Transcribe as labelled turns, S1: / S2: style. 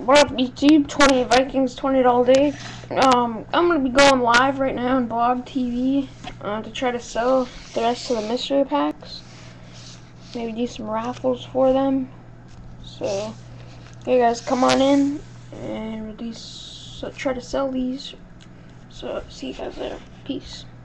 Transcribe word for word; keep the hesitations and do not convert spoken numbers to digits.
S1: What up, YouTube? twenty Vikings, twenty all day. Um, I'm gonna be going live right now on blog T V uh, to try to sell the rest of the mystery packs. Maybe do some raffles for them. So, hey guys, come on in and release. So try to sell these. So, see you guys later. Peace.